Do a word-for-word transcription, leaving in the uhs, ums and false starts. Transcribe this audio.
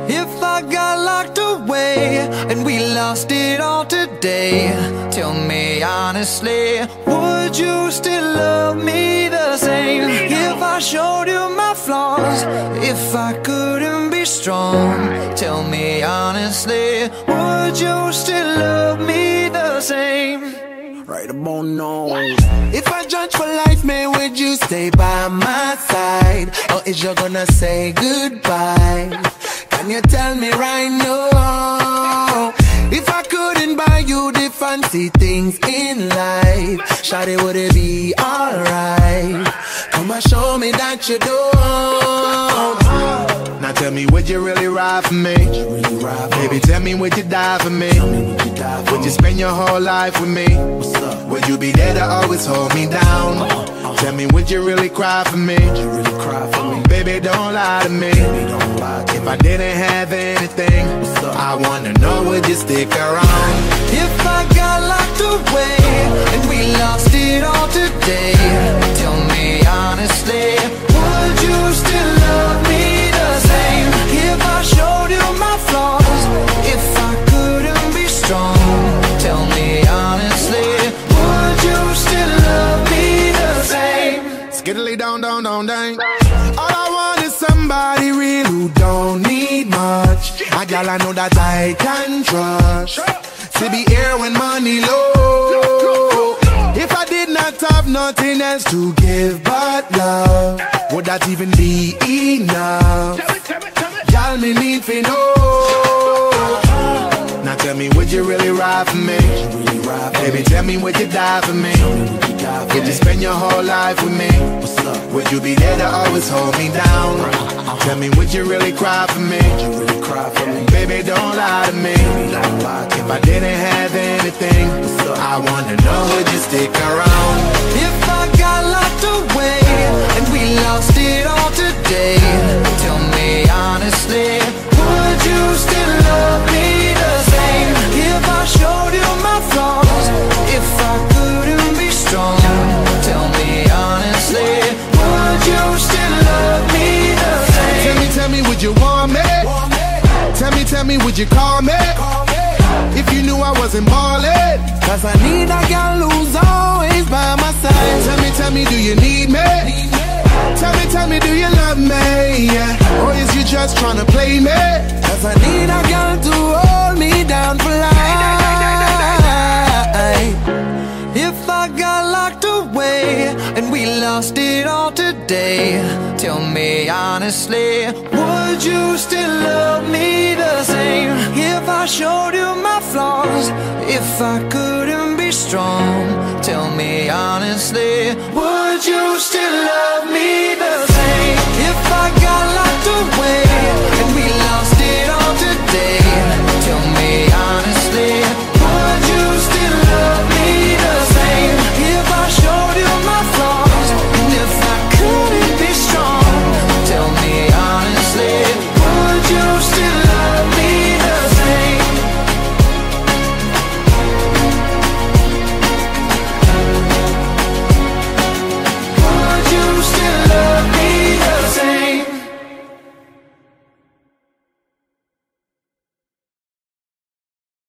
If I got locked away and we lost it all today, tell me honestly, would you still love me the same? If I showed you my flaws, if I couldn't be strong, tell me honestly, would you still love me the same? Right about now. If I judge for life, man, would you stay by my side? Or is you gonna say goodbye? Can you tell me right now? If I couldn't buy you the fancy things in life, shawty, would it be alright? Come and show me that you don't. Now tell me, would you really ride for me? Baby, tell me, would you die for me? Would you spend your whole life with me? Would you be there to always hold me down? Tell me, would you really cry for me? Baby, don't lie to me. If I didn't have anything, I wanna know, would you stick around? If I got locked away and we lost it all today, tell me honestly, would you still love me the same? If I showed you my flaws, if I couldn't be strong, tell me honestly, would you still love me the same? Skiddly down, down, down, down. All I want is somebody real who don't need much. A gal I know that I can trust, to be here when money low. If I did not have nothing else to give but love, would that even be enough? Y'all me need to know. Now tell me, would you really ride for me? Baby, tell me, would you die for me? Would you spend your whole life with me? Would you be there to always hold me down? Tell me, would you really cry for me? Baby, don't lie to me. If I didn't have anything, I wanna know, would you stick around? If I got locked away and we lost it all today, tell me honestly, would you still love me the same? If I showed you my flaws, if I couldn't be strong, tell me honestly, would you still love me the same? Tell me, tell me, would you want me? Tell me, tell me, would you call me? If you knew I wasn't ballin', cause I need a girl who's always by my side. Tell me, tell me, do you need me? Tell me, tell me, do you love me? Yeah. Or is you just tryna play me? Cause I need a girl to hold me down for life. If I got locked away and we lost it all today, tell me honestly, would you still love me the same? If I showed you my flaws, if I couldn't be strong, tell me honestly, would you